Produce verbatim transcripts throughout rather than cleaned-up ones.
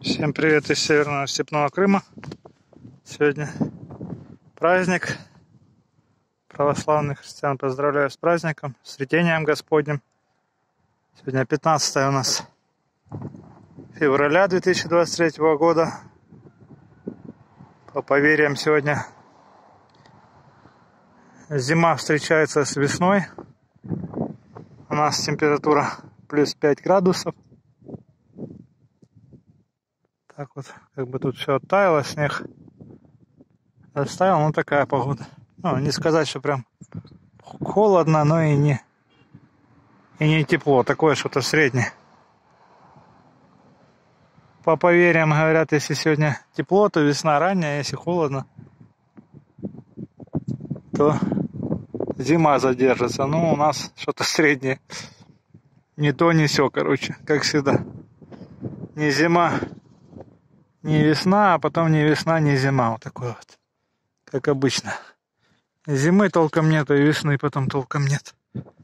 Всем привет из Северного Степного Крыма. Сегодня праздник. Православных христиан поздравляю с праздником, с Рождением Господним. Сегодня пятнадцатое у нас февраля две тысячи двадцать третьего года. По поверьям, сегодня зима встречается с весной. У нас температура плюс пять градусов. Так вот, как бы тут все оттаяло, снег растаял, ну такая погода. Ну, не сказать, что прям холодно, но и не, и не тепло, такое что-то среднее. По поверьям говорят, если сегодня тепло, то весна ранняя, если холодно, то зима задержится. Ну, у нас что-то среднее. Не то, не сё, короче, как всегда. Не зима, не весна, а потом не весна, не зима. Вот такой вот, как обычно. Зимы толком нету, и весны потом толком нет.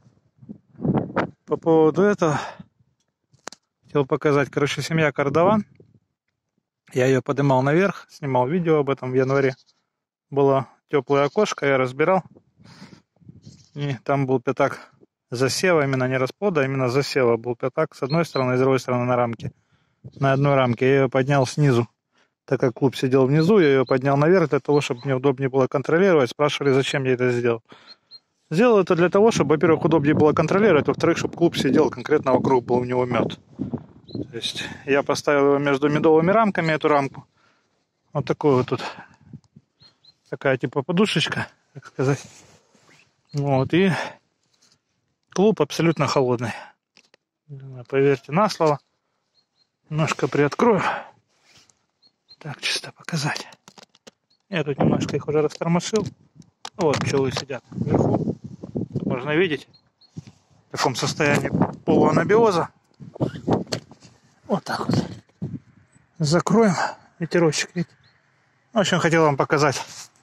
По поводу этого хотел показать, короче, семья Кардаван. Я ее поднимал наверх, снимал видео об этом в январе. Было теплое окошко, я разбирал. И там был пятак засева, именно не расплода, а именно засева был пятак с одной стороны и с другой стороны на рамке. На одной рамке я ее поднял снизу. Так как клуб сидел внизу, я ее поднял наверх для того, чтобы мне удобнее было контролировать. Спрашивали, зачем я это сделал. Сделал это для того, чтобы, во-первых, удобнее было контролировать, во-вторых, чтобы клуб сидел конкретно вокруг, был у него мед. То есть я поставил его между медовыми рамками, эту рамку. Вот такую вот тут. Такая типа подушечка, так сказать. Вот, и клуб абсолютно холодный. Поверьте на слово. Немножко приоткрою. Так, чисто показать. Я тут немножко их уже растормошил. Вот пчелы сидят вверху. Можно видеть в таком состоянии полуанабиоза. Вот так вот. Закроем. Ветерочек. В общем, хотел вам показать.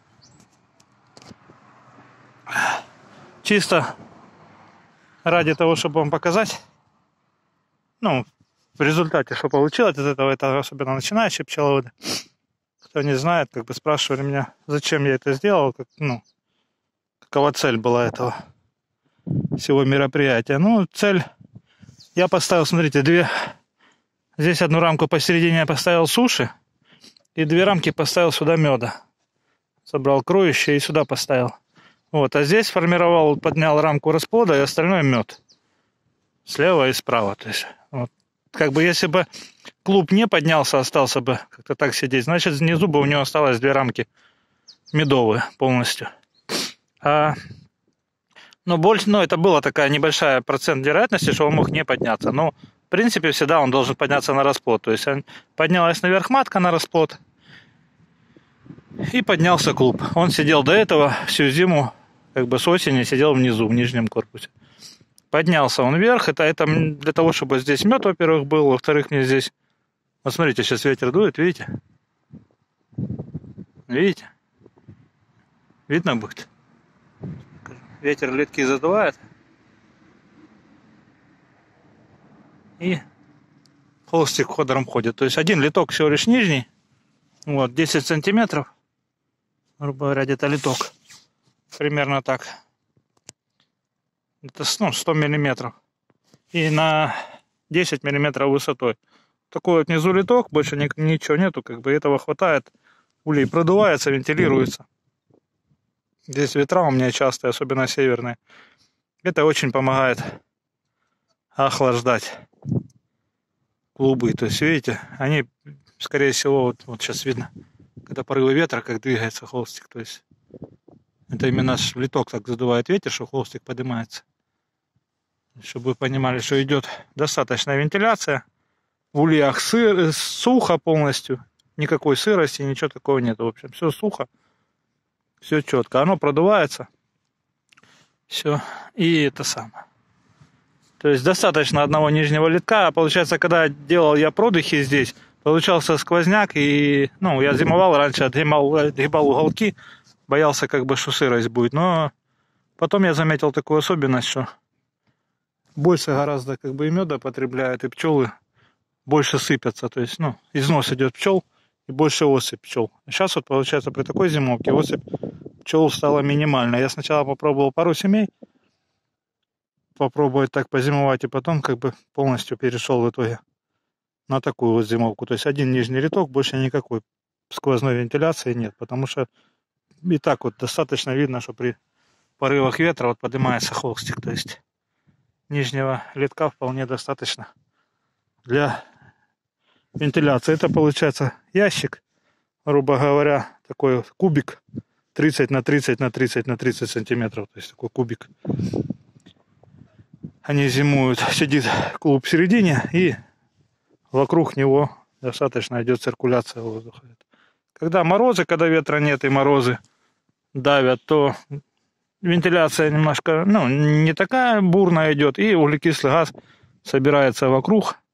Чисто ради того, чтобы вам показать. Ну, в результате, что получилось из этого, это особенно начинающие пчеловоды. Кто не знает, как бы спрашивали меня, зачем я это сделал, как, ну, какова цель была этого всего мероприятия. Ну, цель, я поставил, смотрите, две, здесь одну рамку посередине я поставил суши, и две рамки поставил сюда меда. Собрал кроющие и сюда поставил. Вот, а здесь формировал, поднял рамку расплода и остальное мед. Слева и справа, то есть, вот. Как бы если бы клуб не поднялся, остался бы как-то так сидеть, значит, внизу бы у него осталось две рамки медовые полностью. А, но больше, ну, это была такая небольшая процент вероятности, что он мог не подняться. Но, в принципе, всегда он должен подняться на расплод. То есть поднялась наверх матка на расплод, и поднялся клуб. Он сидел до этого всю зиму, как бы с осени, сидел внизу, в нижнем корпусе. Поднялся он вверх, это, это для того, чтобы здесь мед, во-первых, был, во-вторых, мне здесь... Вот смотрите, сейчас ветер дует, видите? Видите? Видно будет? Ветер литки задувает. И холстик ходором ходит. То есть один литок всего лишь нижний, вот, десять сантиметров, грубо говоря, где-то литок. Примерно так. Это, ну, сто миллиметров. И на десять миллиметров высотой. Такой вот внизу литок, больше ни, ничего нету, как бы этого хватает. Улей продувается, вентилируется. Здесь ветра у меня частые, особенно северные. Это очень помогает охлаждать клубы. То есть, видите, они, скорее всего, вот, вот сейчас видно, когда порывы ветра, как двигается холстик. То есть, это именно литок так задувает ветер, что холстик поднимается. Чтобы вы понимали, что идет достаточная вентиляция. В ульях сыр, сухо полностью. Никакой сырости, ничего такого нет. В общем, все сухо. Все четко. Оно продувается. Все. И это самое. То есть достаточно одного нижнего литка. Получается, когда делал я продыхи здесь, получался сквозняк. И, ну, я зимовал раньше, отгибал, отгибал уголки. Боялся, как бы, что сырость будет. Но потом я заметил такую особенность, что больше гораздо, как бы, и меда потребляют, и пчелы больше сыпятся. То есть, ну, износ идет пчел и больше особь пчел. Сейчас вот получается при такой зимовке особь пчел стала минимальная. Я сначала попробовал пару семей попробовать так позимовать, и потом как бы полностью перешел в итоге на такую вот зимовку. То есть один нижний рядок, больше никакой сквозной вентиляции нет, потому что и так вот достаточно видно, что при порывах ветра вот поднимается холстик. То есть нижнего рядка вполне достаточно для вентиляции. Это получается ящик, грубо говоря, такой вот кубик тридцать на тридцать на тридцать на тридцать сантиметров. То есть такой кубик. Они зимуют, сидит клуб в середине, и вокруг него достаточно идет циркуляция воздуха. Когда морозы, когда ветра нет и морозы давят, то вентиляция немножко, ну, не такая бурная идет, и углекислый газ собирается вокруг,